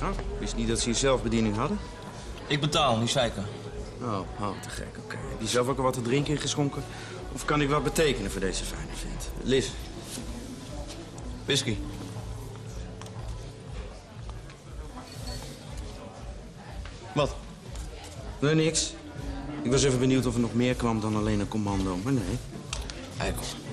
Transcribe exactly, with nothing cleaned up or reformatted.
Oh, wist niet dat ze hier zelfbediening hadden? Ik betaal, niet zeiken. Oh, oh, te gek, oké. Okay. Heb je zelf ook al wat te drinken ingeschonken? Of kan ik wat betekenen voor deze fijne vent? Liz. Whisky. Wat? Nee, niks. Ik was even benieuwd of er nog meer kwam dan alleen een commando, maar nee. Eikel.